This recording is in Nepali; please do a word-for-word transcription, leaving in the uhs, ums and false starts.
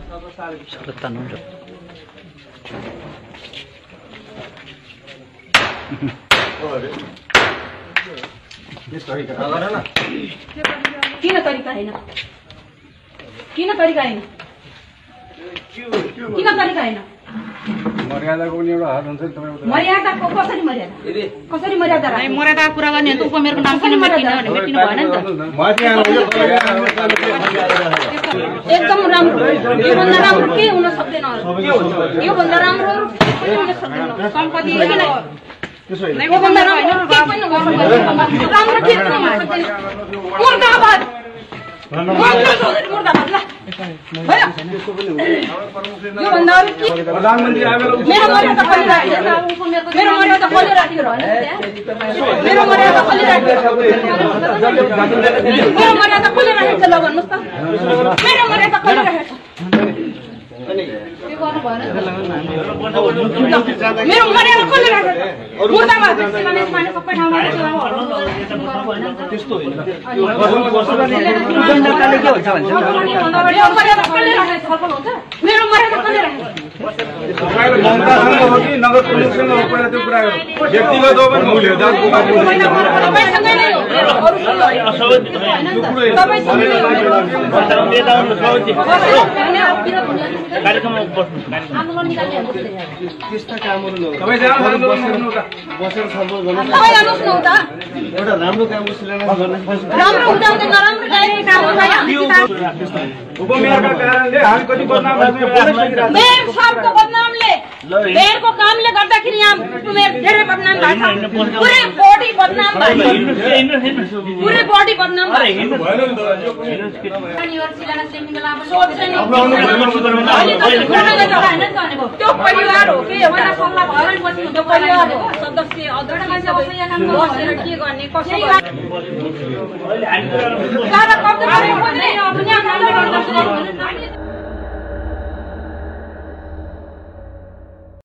किन तरिका हैन किन तरिका हैन किन तरिका हैन मर्यादाको पनि एउटा हात हुन्छ नि तपाईको मर्यादाको कसरी मर्यादा कसरी मर्यादा राख्ने मर्यादा कुरा गर्ने त उपमेयरको नाम किन मेटिन भने मेटिनु भएन नि त एकदम राम्रो यो भन्दा राम्रो के हुन सक्दैन यो भन्दा राम्रो के हुन सक्दैन सम्पत्ति किन यो भन्दा राम्रो के पनि गर्न सक्दैन राम्रो के पनि हुन सक्दैन मुर्दाबाद मुर्दाबाद ल यो भन्दा अरु के प्रधानमन्त्री आएर मेरो मर्यादा कसले राख्यो मेरो मर्यादा कसले राख्यो र मेरो मर्यादा कसले राख्यो मेरो मर्यादा कसले राखेको छ ल भन्नुस् त मेरो मर्यादा कसले राखेको मेरो मर्यादा कसले राखेको मुर्दाबाद माने सबै ठाउँमा त्यस्तो होइन मेरो मर्यादा कसले राखेको ममतासँग हो कि नगर प्रमुखसँग हो पहिला त्यो कुरा व्यक्तिगत हो भने मूल्य जातको तपाईसँगै नै हो त्यस्ता कामहरु तपाई जानु आन्दोलन गर्नु त बसेर छलफल गर्नु तपाईँ आउनुस् न उता एउटा राम्रो कामको शिलान्यास गर्न राम्रो उठाउँदै नराम्रो गाएको काम उपमेयरका कारणले हामी कति बदनाम भएको मेयर साहबको बदनामले मेयरको कामले गर्दाखेरि यहाँ उपमेयर धेरै बदनाम भएको छ पुरै बडी बदनाम भएको छ पुरै बडी बदनाम भएको छ परिवार शिलान्यास लेख्नुको लागि सोच्छ नि त्यो परिवार हो के उहाँ सल्लाह भएर बस्नु त्यो परिवार हो सदस्य अध्यक्ष बसेर के गर्ने कसरी